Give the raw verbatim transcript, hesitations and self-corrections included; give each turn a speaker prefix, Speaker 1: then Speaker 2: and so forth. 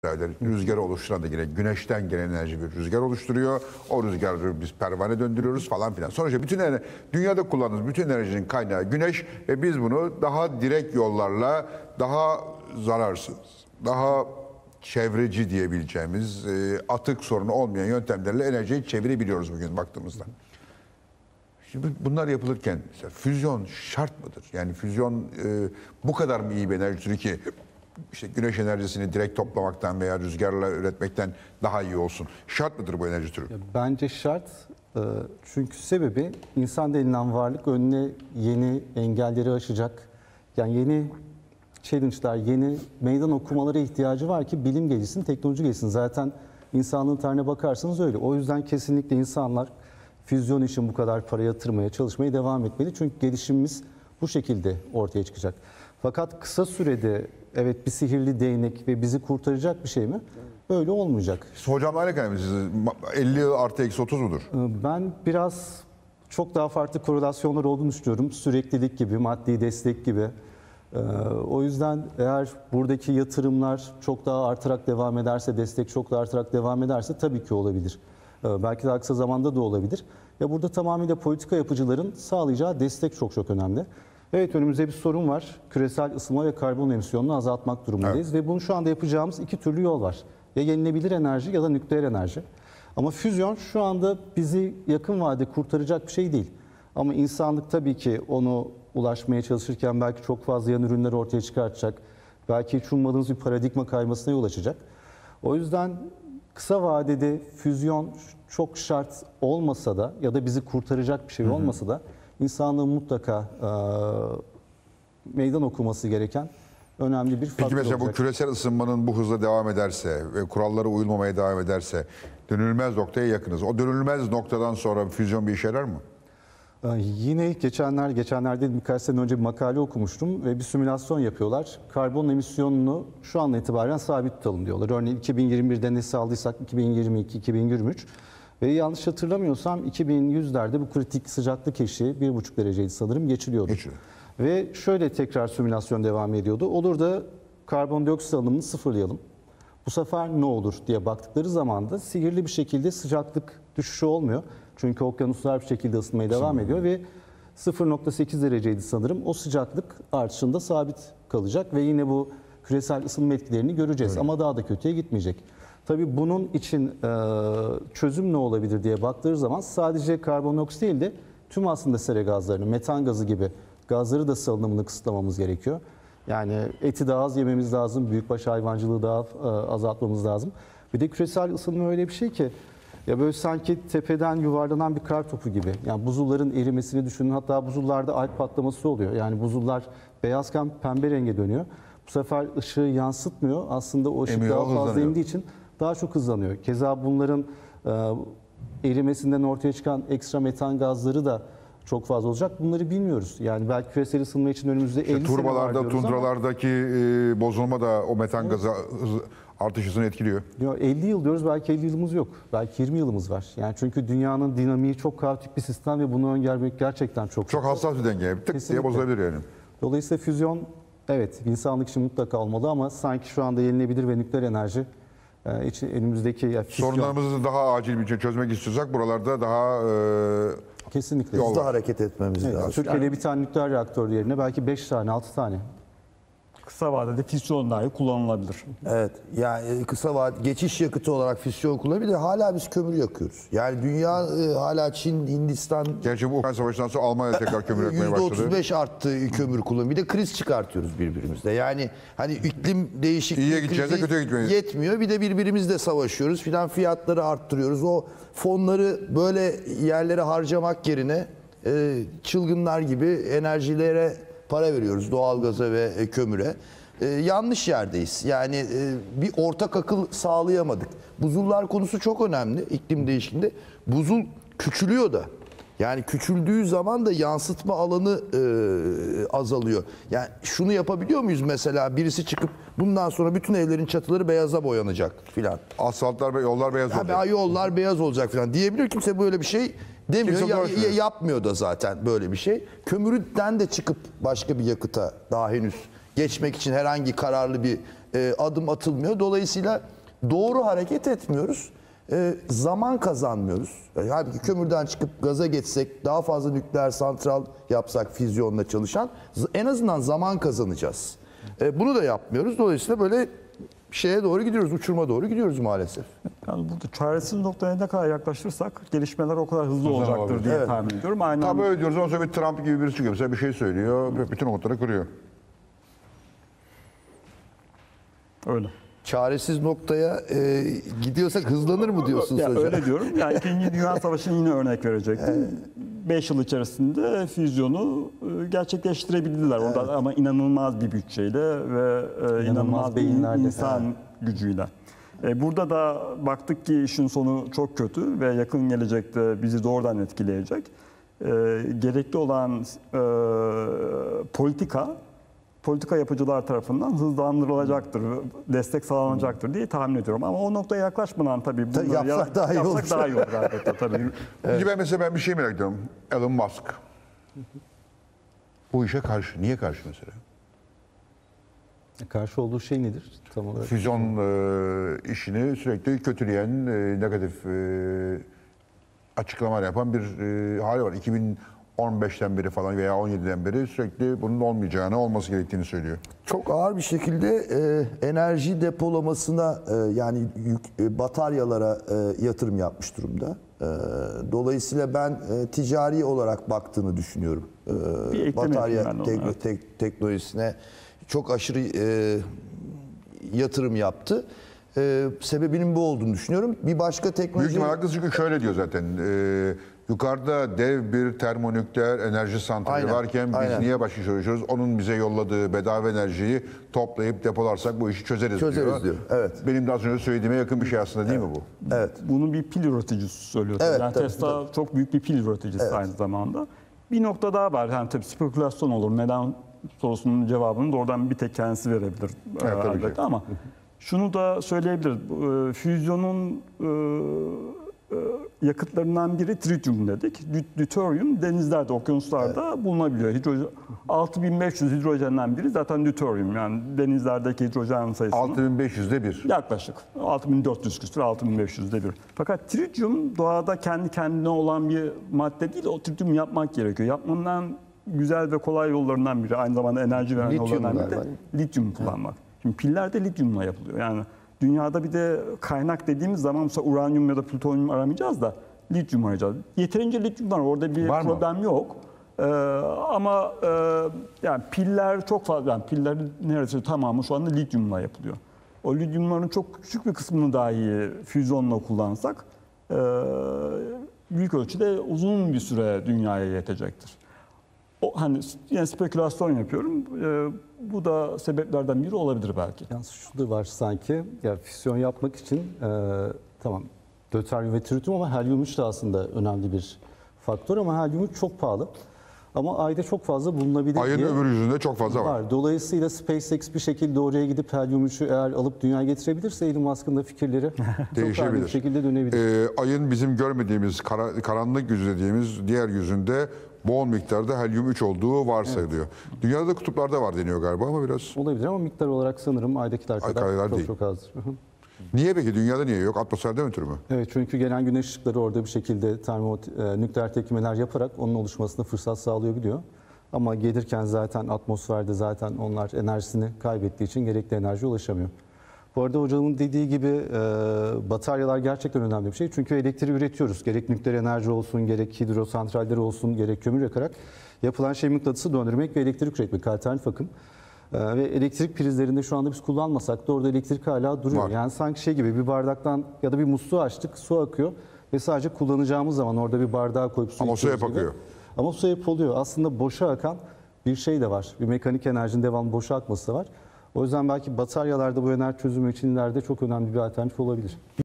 Speaker 1: Rüzgarı oluşturan da yine güneşten gelen enerji bir rüzgar oluşturuyor. O rüzgarı biz pervane döndürüyoruz falan filan. Sonuçta bütün ener- dünyada kullandığımız bütün enerjinin kaynağı güneş ve biz bunu daha direkt yollarla daha zararsız, daha çevreci diyebileceğimiz e, atık sorunu olmayan yöntemlerle enerjiyi çevirebiliyoruz bugün baktığımızda. Şimdi bunlar yapılırken mesela füzyon şart mıdır? Yani füzyon e, bu kadar mı iyi bir enerji türü ki işte güneş enerjisini direkt toplamaktan veya rüzgarla üretmekten daha iyi olsun? Şart mıdır bu enerji türü?
Speaker 2: Bence şart. Çünkü sebebi insan denilen varlık önüne yeni engelleri aşacak. Yani yeni challenge'lar, yeni meydan okumalara ihtiyacı var ki bilim gelişsin, teknoloji gelişsin. Zaten insanlığın tarihine bakarsanız öyle. O yüzden kesinlikle insanlar füzyon için bu kadar para yatırmaya, çalışmaya devam etmeli. Çünkü gelişimimiz bu şekilde ortaya çıkacak. Fakat kısa sürede evet bir sihirli değnek ve bizi kurtaracak bir şey mi? Öyle olmayacak.
Speaker 1: Hocam aynı kadar mı siz? elli artı eksi otuz mudur?
Speaker 2: Ben biraz çok daha farklı korelasyonlar olduğunu düşünüyorum. Süreklilik gibi, maddi destek gibi. O yüzden eğer buradaki yatırımlar çok daha artarak devam ederse, destek çok daha artarak devam ederse tabii ki olabilir. Belki daha kısa zamanda da olabilir. Ya burada tamamıyla politika yapıcıların sağlayacağı destek çok çok önemli. Evet, önümüzde bir sorun var. Küresel ısınma ve karbon emisyonunu azaltmak durumundayız. Evet. Ve bunu şu anda yapacağımız iki türlü yol var. Ya yenilebilir enerji ya da nükleer enerji. Ama füzyon şu anda bizi yakın vadede kurtaracak bir şey değil. Ama insanlık tabii ki onu ulaşmaya çalışırken belki çok fazla yan ürünler ortaya çıkartacak. Belki hiç ummadığımız bir paradigma kaymasına yol açacak. O yüzden kısa vadede füzyon çok şart olmasa da ya da bizi kurtaracak bir şey olmasa da insanlığın mutlaka e, meydan okuması gereken önemli bir faktör
Speaker 1: Peki mesela
Speaker 2: olacak.
Speaker 1: bu küresel ısınmanın bu hızla devam ederse ve kurallara uyulmamaya devam ederse dönülmez noktaya yakınız. O dönülmez noktadan sonra füzyon bir işe yarar mı?
Speaker 2: Ee, yine geçenler, geçenlerde birkaç sene önce bir makale okumuştum ve bir simülasyon yapıyorlar. Karbon emisyonunu şu andan itibaren sabit tutalım diyorlar. Örneğin iki bin yirmi birde ne aldıysak iki bin yirmi iki iki bin yirmi üç ve yanlış hatırlamıyorsam iki bin yüzlerde bu kritik sıcaklık eşiği bir buçuk dereceydi sanırım geçiliyordu.
Speaker 1: Geçiyor.
Speaker 2: Ve şöyle tekrar simülasyon devam ediyordu. Olur da karbondioksit alımını sıfırlayalım. Bu sefer ne olur diye baktıkları zaman da sihirli bir şekilde sıcaklık düşüşü olmuyor. Çünkü okyanuslar bir şekilde ısınmaya devam ediyor ve sıfır nokta sekiz dereceydi sanırım. O sıcaklık artışında sabit kalacak ve yine bu küresel ısınma etkilerini göreceğiz. Evet. Ama daha da kötüye gitmeyecek. Tabii bunun için e, çözüm ne olabilir diye baktığı zaman sadece karbondioksit değil de tüm aslında sera gazlarını, metan gazı gibi gazları da salınımını kısıtlamamız gerekiyor. Yani eti daha az yememiz lazım, büyükbaş hayvancılığı daha e, azaltmamız lazım. Bir de küresel ısınma öyle bir şey ki ya böyle sanki tepeden yuvarlanan bir kar topu gibi. Yani buzulların erimesini düşünün. Hatta buzullarda alp patlaması oluyor. Yani buzullar beyazken pembe renge dönüyor. Bu sefer ışığı yansıtmıyor. Aslında o ışık
Speaker 1: Emiyor,
Speaker 2: daha fazla
Speaker 1: hızlanıyor.
Speaker 2: indiği için daha çok hızlanıyor. Keza bunların e, erimesinden ortaya çıkan ekstra metan gazları da çok fazla olacak. Bunları bilmiyoruz. Yani belki küresel ısınma için önümüzde
Speaker 1: İşte
Speaker 2: elli sene var
Speaker 1: turbalarda,
Speaker 2: diyoruz
Speaker 1: tundralardaki e, bozulma da o metan evet. gazı hızı, artış hızını etkiliyor.
Speaker 2: Ya elli yıl diyoruz, belki elli yılımız yok. Belki yirmi yılımız var. Yani çünkü dünyanın dinamiği çok kaotik bir sistem ve bunu öngörmek gerçekten çok
Speaker 1: Çok hassas bir denge. Tık
Speaker 2: Kesinlikle.
Speaker 1: diye bozulabilir yani.
Speaker 2: Dolayısıyla füzyon evet insanlık için mutlaka olmalı ama sanki şu anda yenilebilir ve nükleer enerji e, için önümüzdeki ya, füzyon...
Speaker 1: Sorunlarımızı daha acil bir çözmek istiyorsak buralarda daha e,
Speaker 2: kesinlikle
Speaker 3: hızlı hareket etmemiz
Speaker 2: evet,
Speaker 3: lazım.
Speaker 2: Türkiye'de bir tane nükleer reaktör yerine belki beş tane, altı tane.
Speaker 4: Kısa vadede füzyon dahi kullanılabilir.
Speaker 3: Evet, yani kısa vade geçiş yakıtı olarak füzyon kullanılabilir. Hala biz kömür yakıyoruz. Yani dünya e, hala Çin, Hindistan...
Speaker 1: Gerçi bu Ukrayna Savaşı'ndan sonra Almanya tekrar kömür yakmaya başladı.
Speaker 3: yüzde otuz beş arttı kömür kullanımı. Bir de kriz çıkartıyoruz birbirimizle. Yani hani iklim değişikliği
Speaker 1: İyiye gideceğiz de kötüye gitmeyiz.
Speaker 3: Yetmiyor. Bir de birbirimizle savaşıyoruz filan, fiyatları arttırıyoruz. O fonları böyle yerlere harcamak yerine e, çılgınlar gibi enerjilere para veriyoruz, doğalgaza ve e, kömüre. E, yanlış yerdeyiz. Yani e, bir ortak akıl sağlayamadık. Buzullar konusu çok önemli iklim değişikliğinde. Buzul küçülüyor da. Yani küçüldüğü zaman da yansıtma alanı e, azalıyor. Yani şunu yapabiliyor muyuz mesela, birisi çıkıp bundan sonra bütün evlerin çatıları beyaza boyanacak filan.
Speaker 1: Asfaltlar ve yollar beyaz olacak.
Speaker 3: Ya, yollar beyaz olacak filan diyebiliyor, kimse böyle bir şey demiyor.
Speaker 1: Kimse
Speaker 3: Ya, ya, yapmıyor da zaten böyle bir şey. Kömürden de çıkıp başka bir yakıta daha henüz geçmek için herhangi kararlı bir e, adım atılmıyor. Dolayısıyla doğru hareket etmiyoruz. E, zaman kazanmıyoruz. Yani halbuki kömürden çıkıp gaza geçsek, daha fazla nükleer santral yapsak füzyonla çalışan, z- en azından zaman kazanacağız. E, bunu da yapmıyoruz. Dolayısıyla böyle şeye doğru gidiyoruz, uçuruma doğru gidiyoruz maalesef.
Speaker 4: Yani burada çaresiz noktaya ne kadar yaklaşırsak gelişmeler o kadar hızlı olacaktır
Speaker 1: olabilir.
Speaker 4: diye
Speaker 3: Evet.
Speaker 4: tahmin ediyorum. Aynen.
Speaker 1: Tabii öyle diyoruz. Ondan sonra bir Trump gibi birisi çıkıyor. Mesela bir şey söylüyor. ve Bütün umutları kırıyor.
Speaker 4: Öyle.
Speaker 3: Çaresiz noktaya e, gidiyorsak hızlanır mı diyorsunuz
Speaker 4: Ya
Speaker 3: hocam?
Speaker 4: öyle diyorum. Yani İkinci Dünya Savaşı'nı yine örnek verecektim. Beş yıl içerisinde füzyonu e, gerçekleştirebildiler. Orada ama inanılmaz bir bütçeyle ve e, inanılmaz bir
Speaker 2: beyinlerle.
Speaker 4: insan gücüyle. E, burada da baktık ki işin sonu çok kötü ve yakın gelecekte bizi doğrudan etkileyecek. E, gerekli olan e, politika politika yapıcılar tarafından hızlandırılacaktır, destek sağlanacaktır diye tahmin ediyorum. Ama o noktaya yaklaşmadan tabii bunları
Speaker 3: yapsak
Speaker 4: ya-
Speaker 3: daha iyi
Speaker 4: yapsak
Speaker 3: olur.
Speaker 4: daha iyi olur elbette tabii.
Speaker 1: Peki ben mesela ben bir şey merak ediyorum. Elon Musk. Bu işe karşı. Niye karşı mesela?
Speaker 2: Karşı olduğu şey nedir tam olarak?
Speaker 1: Füzyon e, işini sürekli kötüleyen, e, negatif e, açıklamalar yapan bir e, hali var. iki bin on beşten beri falan veya on yediden beri sürekli bunun olmayacağını, olması gerektiğini söylüyor.
Speaker 3: Çok ağır bir şekilde e, enerji depolamasına e, yani yük, e, bataryalara e, yatırım yapmış durumda. E, dolayısıyla ben e, ticari olarak baktığını düşünüyorum. E,
Speaker 4: Bir ekleme
Speaker 3: batarya
Speaker 4: yapayım ben de ona,
Speaker 3: tek-
Speaker 4: evet.
Speaker 3: tek- teknolojisine çok aşırı e, yatırım yaptı. E, sebebinin bu olduğunu düşünüyorum. Bir başka
Speaker 1: Büyük
Speaker 3: teknoloji...
Speaker 1: ihtimal haklısın çünkü şöyle diyor zaten. E, yukarıda dev bir termonükleer enerji santrali
Speaker 3: Aynen,
Speaker 1: varken biz
Speaker 3: aynen.
Speaker 1: niye başka çalışıyoruz? Onun bize yolladığı bedava enerjiyi toplayıp depolarsak bu işi çözeriz,
Speaker 3: Çözeriz diyor, evet.
Speaker 1: Benim daha önce söylediğime yakın bir şey aslında değil mi bu?
Speaker 3: Evet.
Speaker 4: Bunu bir pil üreticisi söylüyor.
Speaker 3: Evet,
Speaker 4: yani
Speaker 3: tabii,
Speaker 4: Tesla çok büyük bir pil üreticisi aynı zamanda. Bir nokta daha var. Yani tabii spekülasyon olur. Neden sorusunun cevabını doğrudan bir tek kendisi verebilir
Speaker 1: Evet,
Speaker 4: e,
Speaker 1: tabii ki.
Speaker 4: elbette ama şunu da söyleyebiliriz. Bu, e, Füzyonun e, e, yakıtlarından biri trityum dedik. Dü- Deuterium denizlerde, okyanuslarda bulunabiliyor. Hidrojen, altı bin beş yüz hidrojenden biri zaten deuterium. Yani denizlerdeki hidrojen sayısının
Speaker 1: altı bin beş yüzde bir.
Speaker 4: yaklaşık altı bin dört yüz küsur, altı bin beş yüzde bir. Fakat trityum doğada kendi kendine olan bir madde değil. O trityum yapmak gerekiyor. Yapmanın güzel ve kolay yollarından biri. Aynı zamanda enerji veren
Speaker 3: Lityum
Speaker 4: yollarından biri de
Speaker 3: galiba.
Speaker 4: lityum kullanmak. Şimdi piller de lityumla yapılıyor. Yani dünyada bir de kaynak dediğimiz zaman mesela uranyum ya da plütonyum aramayacağız da lityum arayacağız. Yeterince lityum var. Orada bir
Speaker 1: Var mı?
Speaker 4: problem yok. Ee, ama e, yani piller çok fazla, yani pillerin neredeyse tamamı şu anda lityumla yapılıyor. O lityumların çok küçük bir kısmını dahi füzyonla kullansak e, büyük ölçüde uzun bir süre dünyaya yetecektir. O hani yani spekülasyon yapıyorum. E, bu da sebeplerden biri olabilir belki.
Speaker 2: Yalnız şu da var sanki, ya füzyon yapmak için e, tamam deuteryum ve trityum ama helyum üç de aslında önemli bir faktör ama helyum üç çok pahalı. Ama ayda çok fazla bulunabilir
Speaker 1: Ayın
Speaker 2: diye
Speaker 1: öbür yüzünde çok fazla var.
Speaker 2: var. Dolayısıyla SpaceX bir şekilde oraya gidip helyum üçü eğer alıp dünyaya getirebilirse Elon Musk'ın da fikirleri çok rahat
Speaker 1: Değişebilir.
Speaker 2: bir şekilde dönebilir.
Speaker 1: Ee, ayın bizim görmediğimiz kara- karanlık yüzü dediğimiz diğer yüzünde bol miktarda helyum üç olduğu varsayılıyor. Dünyada da kutuplarda var deniyor galiba ama biraz.
Speaker 2: Olabilir ama miktar olarak sanırım aydakiler kadar
Speaker 1: kadar
Speaker 2: çok
Speaker 1: değil.
Speaker 2: çok azdır. Hı hı.
Speaker 1: Niye peki? Dünyada niye yok? Atmosferde mi ötürü mü?
Speaker 2: Evet, çünkü gelen güneş ışıkları orada bir şekilde termo, e, nükleer tepkimeler yaparak onun oluşmasına fırsat sağlayabiliyor. Ama gelirken zaten atmosferde zaten onlar enerjisini kaybettiği için gerekli enerjiye ulaşamıyor. Bu arada hocamın dediği gibi e, bataryalar gerçekten önemli bir şey. Çünkü elektriği üretiyoruz. Gerek nükleer enerji olsun, gerek hidrosantraller olsun, gerek kömür yakarak yapılan şey mıknatısı döndürmek ve elektrik üretmek, alternatif akım. E, ve elektrik prizlerinde şu anda biz kullanmasak da orada elektrik hala duruyor.
Speaker 1: Var.
Speaker 2: Yani sanki şey gibi bir bardaktan ya da bir musluğu açtık, su akıyor ve sadece kullanacağımız zaman orada bir bardağa koyup su
Speaker 1: Ama o su
Speaker 2: içiyoruz
Speaker 1: hep
Speaker 2: gibi.
Speaker 1: akıyor.
Speaker 2: Ama su hep oluyor. Aslında boşa akan bir şey de var. Bir mekanik enerjinin devamlı boşa akması da var. O yüzden belki bataryalarda bu enerji çözümü için ileride çok önemli bir alternatif olabilir.